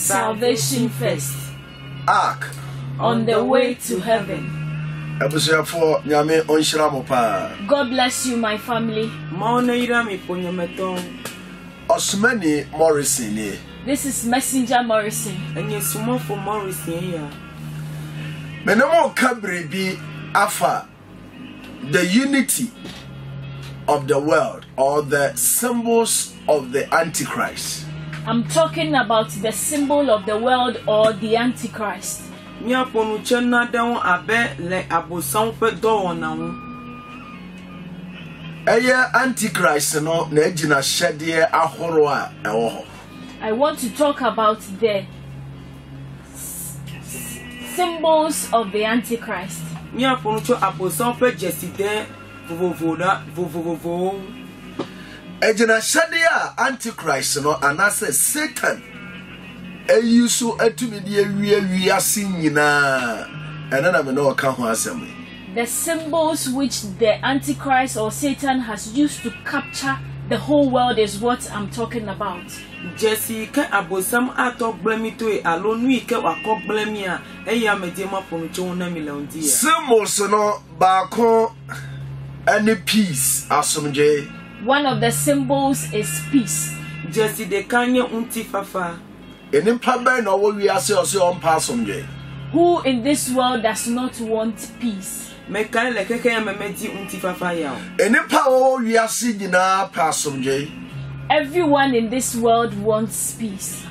Salvation first. Ark. On the way to heaven. God bless you, my family. Osmani Morrison. This is Messenger Morrison. And you small for Morrison here. Menamo Kabri be afa the unity of the world or the symbols of the Antichrist. I'm talking about the symbol of the world or the Antichrist. Nya ponu chenna dan abe le abosan fe do wona. Antichrist no na ejina hyede ahoro a ewo ho. I want to talk about the symbols of the Antichrist. Nya ponu cho abosan fe jeside vovovo. Ejina hyede a Antichrist no anase Satan eyusu atumi de awie ase nyina enana me no ka ho asem. The symbols which the Antichrist or Satan has used to capture the whole world is what I'm talking about. Jessica abosam ato blemi to e alonu ike wakọ blemi a eya medema poncho na miliondia. Symbols no baako any peace asomje. One of the symbols is peace. Jesse de kanye unti fafa. Who in this world does not want peace? Everyone in this world wants peace.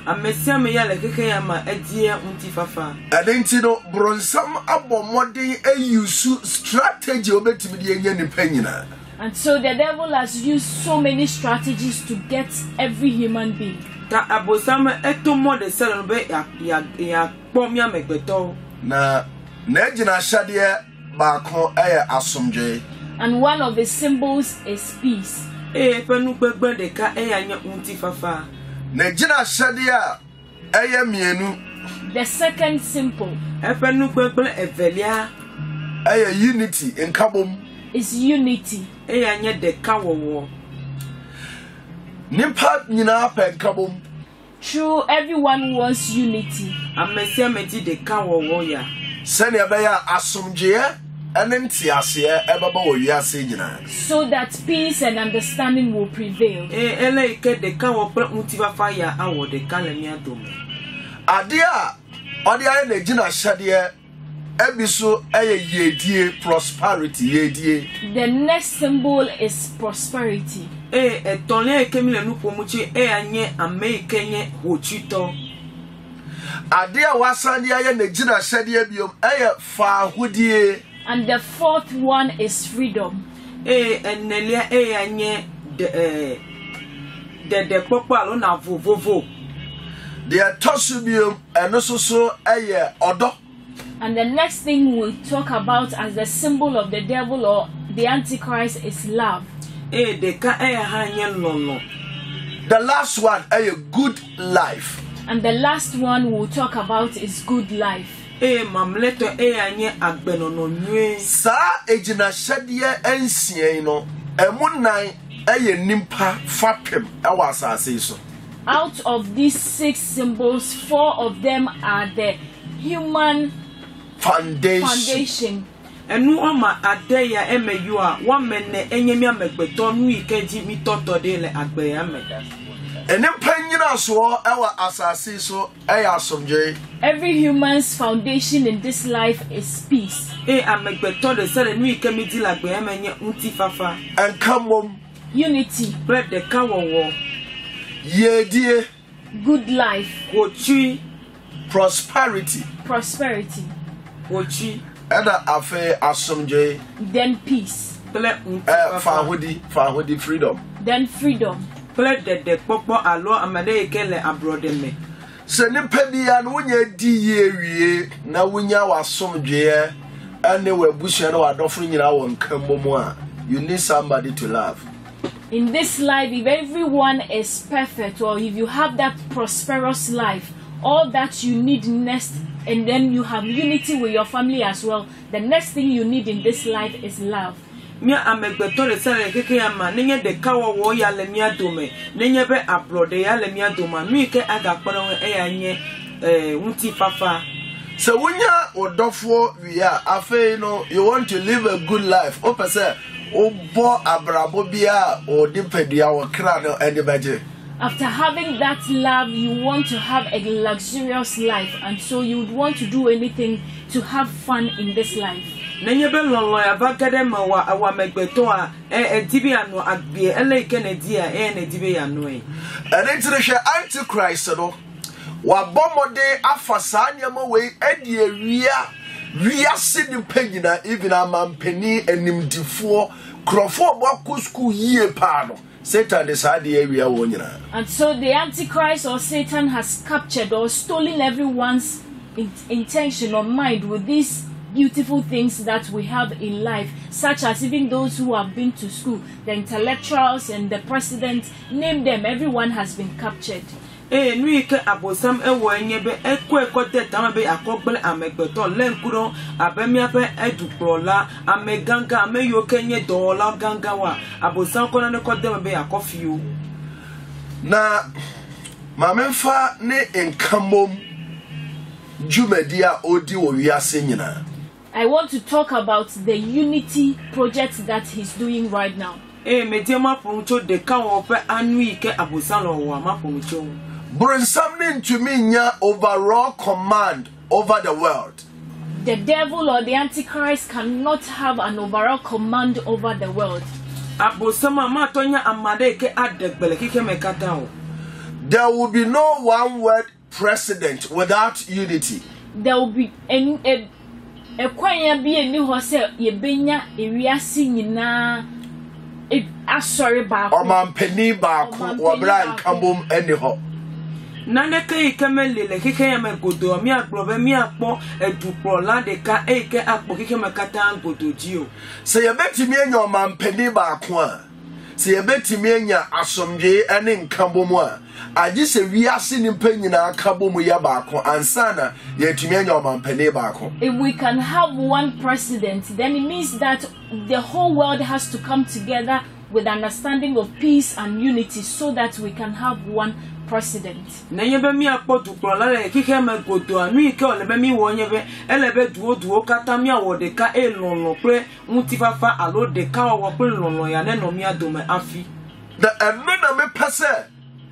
And so the devil has used so many strategies to get every human being. Na and one of the symbols is peace. The second symbol unity in kabom is unity. True, everyone wants unity. So that peace and understanding will prevail. The next symbol is prosperity. And the fourth one is freedom. And the next thing we'll talk about as the symbol of the devil or the Antichrist is love. The last one is good life. And the last one we'll talk about is good life. Sa ejina shadia ensie no emunan eye nimpa fapem ewa asase so. Out of these 6 symbols, 4 of them are the human foundation. Enu oma adeya emeyu a one menne enyemi amegbeto nu ikeji mi toto de le agbeya meda. Every human's foundation in this life is peace. Amegbeto de sele nu ikemi di la agbeya menye unti fafa. And come unity. Bread de kawowo. Yedie. Good life. Wochi. Prosperity. Wochi. Eda afe asomje. Then peace. Fahudi freedom. Then freedom. De popo alo amade ekele abrodeme. Se nipa bia no nya di yewie na wonya wasomje ene wabusua na wadofo nyina won kambomu a you need somebody to love. In this life, if everyone is perfect or if you have that prosperous life, all that you need next, and then you have unity with your family as well, the next thing you need in this life is love. Mia amegbeto le sele keke ya ma nenye de kawo wo ya le mia dome nenye be abrode ya le mia doma mi ke aga kporo e ya nye unti papa. So when you odofo we are afe no you want to live a good life. O pese obo abrabo bia o dipedia wo kra no ede After having that love, you want to have a luxurious life, and so you would want to do anything to have fun in this life. Nenye be lolo ya bagade ma wa megbeto a dibi anu agbe ele kenedi a na dibi anu e. Ene hwe antichrist no wa bomode afasa anyama we edi ewia sidi pagina even amampeni animdifo krofo bwa school yie pa no. Satan is the area one. And so the Antichrist or Satan has captured or stolen everyone's intention or mind with these beautiful things that we have in life, such as even those who have been to school, the intellectuals and the president, name them, everyone has been captured. Nui ke abosam ewo enyebe ekwekote tamabe akogbele amegbeto lenkuro abemiape edukrola ameganga ameyoke nye dola ganga wa abosam kona ne kodemabe akofio na mamemfa ne enkamom jumedia odi wo wiase nyina. I want to talk about the unity project that he's doing right now. Mediama poncho de kawope anui ke abosam lo wa maponcho bring something to me overall command over the world. The devil or the Antichrist cannot have an overall command over the world. There will be no one word president without unity. There will be a kwanya bi eni ho se ye benya ewiase nyina asori ba ko omampeni ba ko obra nkambom eni ho. Nane ke ikemele le kike ya megodo mi agbobe mi akpo edupro la de ka eke akpo kike mekata ngodo jio se ye betimi enya omampeni ba ko a se ye betimi enya asomdwe ene nkambom a agi se wiase ni panyina akabom ya ba ko ansana ye timi enya omampeni ba ko. If we can have one president, then it means that the whole world has to come together with understanding of peace and unity so that we can have one president. Nanyebe mi akpotu prolale kike megodo anu ike olebe mi wonyebe elebe duo kata mi awode ka elonlo pre mutifafa alo de ka wo pre lonlo ya ne no mi adome afi. The enona me pese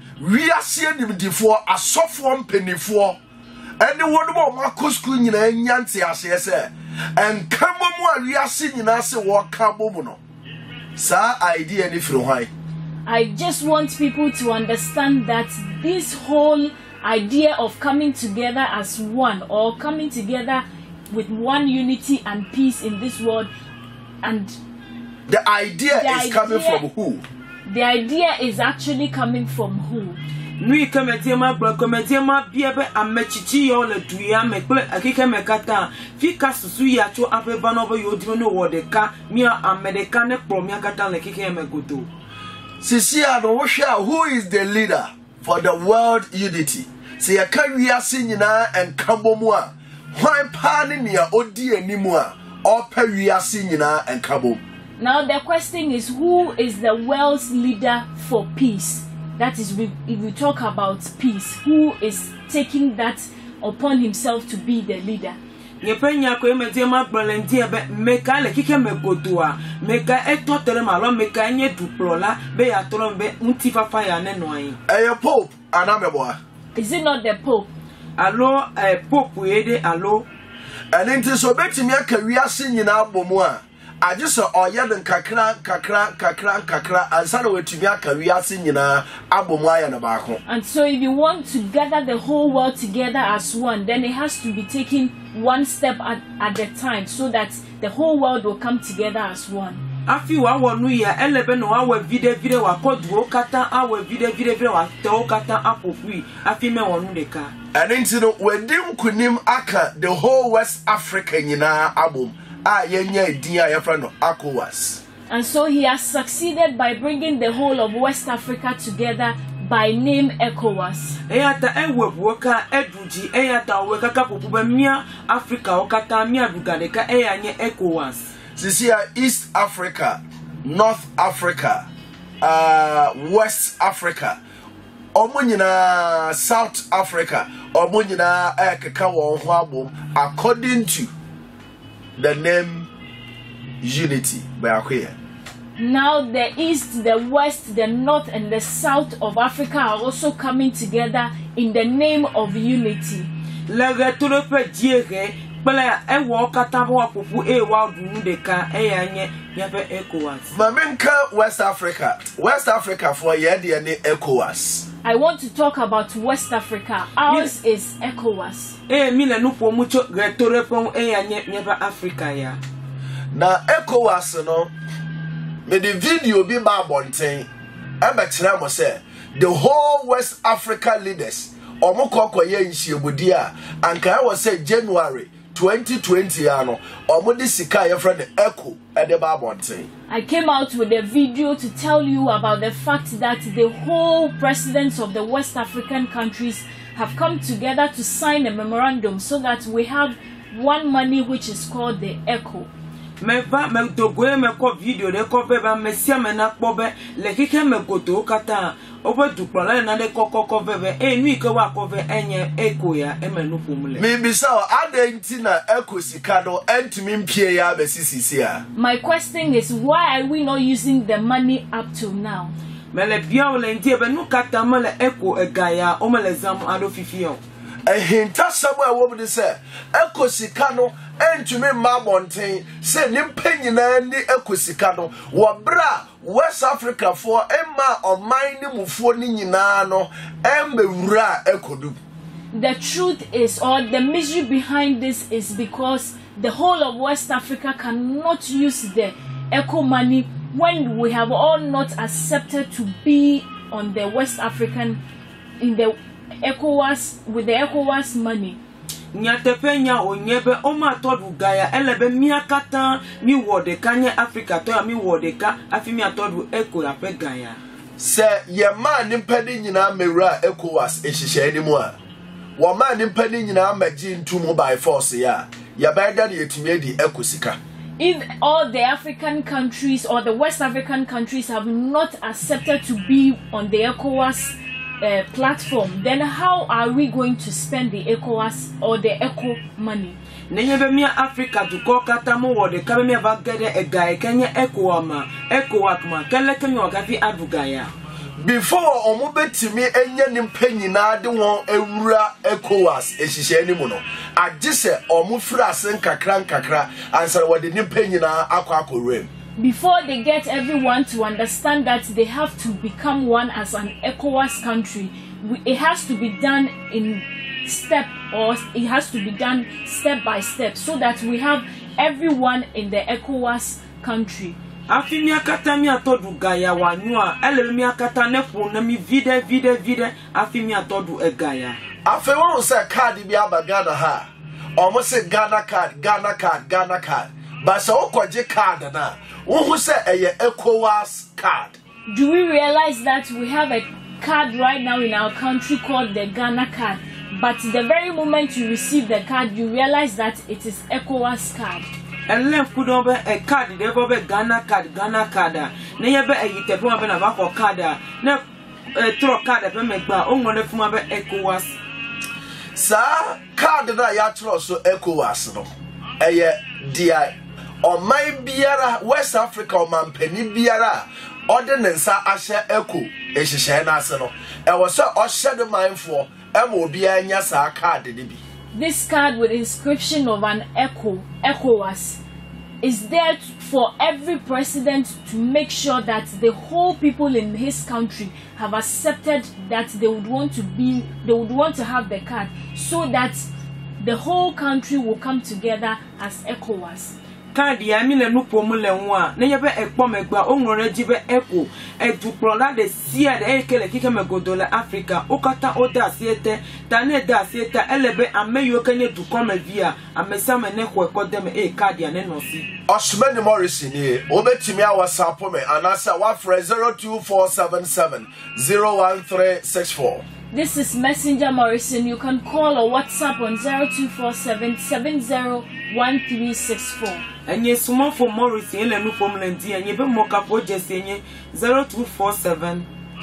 wiase nimdifo asofo mpenifo ene wonmo makosku nyina nyante ase ese enkamomu a wiase nyina se wo ka bomu no sa idea ni firi hwan. I just want people to understand that this whole idea of coming together as one or coming together with one unity and peace in this world, and the idea is coming from who? The idea is actually coming from who? Nui kometiema bro kometiema biebe amechichi yo le duya mekle akike mekata fika susu ya cho apeba no bo yodimo no wodeka mia amedeka ne pro mia kata le kike megodo. Sisia no hwa who is the leader for the world unity? Se ya ka wiase nyina enkabomu a hwan pa ne nia odi animu a opa wiase nyina enkabom. Now the question is, who is the world's leader for peace? That is, if we talk about peace, who is taking that upon himself to be the leader? Nyepenya ko emediema brolenti ebe meka le kike megodoa meka etotere malo meka nye duplola be ya trombe mutifafa ya ne noan. Pope anameboa. Is it not the Pope? Allo Pope yede allo. Enti so betimi aka wiase nyina abomu a ajise oye den kakra ansana wetumi aka wiase nyina abomu aya na baako. And so if you want to gather the whole world together as one, then it has to be taken one step at the time so that the whole world will come together as one. Afi wa wonu ya elebe no awe vide wa koduo kata awe vide wa teo kata apofui afi me wonu deka. Enti no wedi nkunim aka the whole West Africa nyina abom a yenya din a yefra no ECOWAS. And so he has succeeded by bringing the whole of West Africa together by name ECOWAS. Eyata ewebuoka eduji eyata wekaka popuba mia Africa okata mia dugadeka eyanye ECOWAS. Sisia East Africa, North Africa, West Africa. Omunyina South Africa, Omunyina Ekeka won ho abom according to the name Unity by Akoya. Now the East, the West, the North and the South of Africa are also coming together in the name of unity. Lega tulope diere bala e wo kata wo popu e wa dunu de ka e anye yabe ECOWAS. Mamenka West Africa. West Africa for ye de ne ECOWAS. I want to talk about West Africa. Ours is ECOWAS. Mi le no po mucho retore pon e anye yabe Africa ya. Na ECOWAS no me the video be ba bonten e be kire mo say the whole West Africa leaders omokokoye nhiebudi a anka was say January 2020 ano omo sika ye friend ECO e de ba bonten. I came out with a video to tell you about the fact that the whole presidents of the West African countries have come together to sign a memorandum so that we have one money which is called the ECO. Me va me dogoe me ko video de ko be ba me sia me na kpo be le kike me goto kata obo dupla na de kokoko bebe enu ike wa ko be enye ECO ya e me no pomule me bisa o adenti na ECO sika do entimi mpie ya be sisisi a. My question is, why are we not using the money up till now? Me le bia o le ntie be nu kata me le ECO egaya o me le zam ado fifio hinta samuel wo bi se ECO sika no entumi ma bonten se nimpa nyina ni ECO sika no wo bra West Africa for emma oman ni mufo ni nyina no embewura ECO du. The truth is, or the misery behind this is because the whole of West Africa cannot use the ECO money when we have all not accepted to be on the West African in the ECOWAS with the ECOWAS money. Nyatepenya onyebe oma todu gaya elebe miakata mi wode kanye Africa to mi wode ka afimi atodu ECO ya pe gaya. Se ye ma nimpedi nyina mewura ECOWAS ehihye ni mu a. Wo ma nimpedi nyina maji ntumu by force ya. Ya baida de yetumi edi ECO sika. If all the African countries or the West African countries have not accepted to be on the ECOWAS platform, then how are we going to spend the ECOWAS or the ECO money? Nenyebe mi Africa to ko kata mo wode ka me ba gede e guy kenye ECOWAS ma kele kemi wakafi adugaya. Before omo betimi enye nimpa nyina de won ewura ECOWAS ehihye ni mu no agise omo fira sen kakra answer wode nimpa nyina akwa. Before they get everyone to understand that they have to become one as an ECOWAS country, it has to be done in step, or it has to be done step by step, so that we have everyone in the ECOWAS country. Afimi akata mi atodu gaya wanua ele mi akata nepo na mi vide afimi atodu egaya. Afi won say card bi abagana ha. Omo say Ghana card. But so okoje card na. Who say a ECOWAS card? Do we realize that we have a card right now in our country called the Ghana card? But the very moment you receive the card, you realize that it is ECOWAS card. And left put over a card, they have a Ghana card. Never a yitepo ben a card. No throw card of a only from ECOWAS. Sir, card that ya trust so ECOWAS no. DI. Or my biara West Africa or man penny biara ordinance asha ECO ehihye na ase no e was so oshe the mind for obi anya sa card de bi. This card with inscription of an ECOWAS is there for every president to make sure that the whole people in his country have accepted that they would want to have the card, so that the whole country will come together as ECOWAS. Card ya mi le nu pomule nwa na yebe ekpo megba onwore jibe ECO eduplola de sia de ekele kike megodola Africa okata oda siete tane da siete elebe ameyo kenye du come via amesa me ne ko dem card ya ne no si Osmani Morrison here obetimi a WhatsApp me anasa wa 02477 01364. This is Messenger Morrison. You can call or WhatsApp on 0247 701364. And yes, small for Morrison, and no formula, and you be more cap or just 0247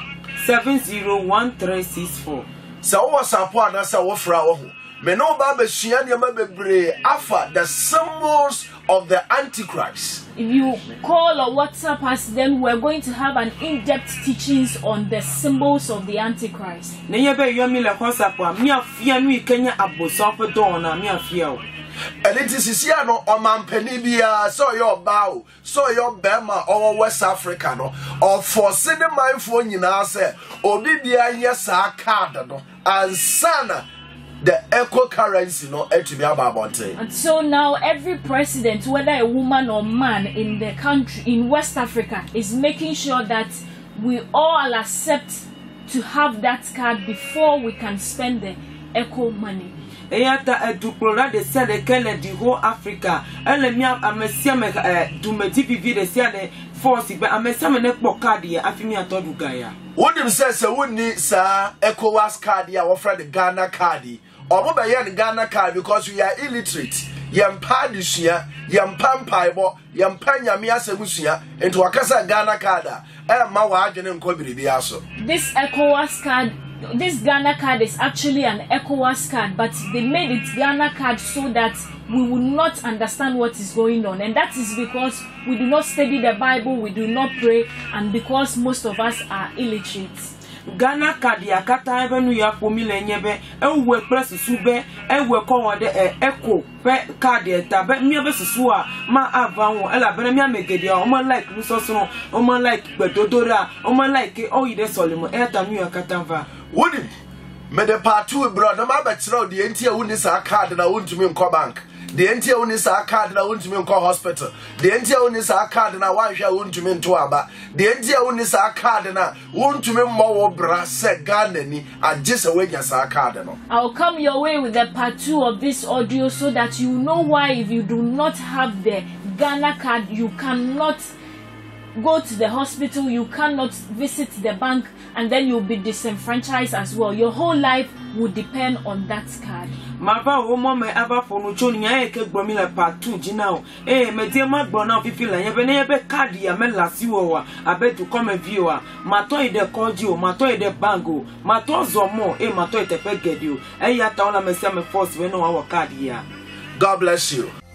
701364. So what's up one as a wafra? Me no ba be sua niam bebre afa the symbols of the Antichrist. If you call or WhatsApp us, then we're going to have an in-depth teachings on the symbols of the Antichrist. Neyebe yomi le WhatsApp wa mi afia nu Kenya abosopo don na mi afia o. And it is here no omampani bia so your bow so your bema or West Africa no or for sending my phone nyina say obi bia yes a card no and sana the eco currency no etimi ababonte. And so now every president, whether a woman or man in the country in West Africa, is making sure that we all accept to have that card before we can spend the eco money. Eyata eduplora de sia de Kennedy whole Africa. Ele mi amesia me dumeti vivi de sia de force be amesia me ne kpo card ye afimi atodu gaya. Wonim say wonni sa ECOWAS card ya wo fra the Ghana card. Omo be ye the Ghana card because we are illiterate. Yempa disua, yempa mpaibo, yempa nyame asebusua into wakasa Ghana card ma wa adwene nko biribi aso. This ECOWAS card, this Ghana card is actually an ECOWAS card, but they made it Ghana card so that we will not understand what is going on, and that is because we do not study the Bible, we do not pray, and because most of us are illiterate. Ghana card ya kata ebe nu ya po milenyebe ewe press sube ewe ko de echo pe card eta be mi be susu a ma avanwo ela bere mi amegede o mo like nu so so o mo like gbedodora o mo like o yide solimo eta nu ya kata va woni me de part 2 bro na ma be kire de entia woni sa card na wontumi nko bank de entia woni sa card na wontumi nko hospital de entia woni sa card na wanhwa wontumi nto aba de entia woni sa card na wontumi mmowo bra se Ghana ni agese wenya sa card no. I'll come your way with the part 2 of this audio so that you know why if you do not have the Ghana card you cannot go to the hospital, you cannot visit the bank, and then you'll be disenfranchised as well. Your whole life would depend on that card. Mava woman me aba for no choni ya ke gbomi la part 2 jinao me die ma gbo na fifi la yebe na yebe card ya me lasi wo wa abedu come viewer mato ide koji o mato ide bango mato zomo mato ite pe gedi o ya ta ona me se me force we no wa card ya. God bless you.